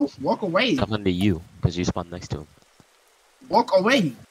Walk away. Talking to you, because you spawned next to him. Walk away.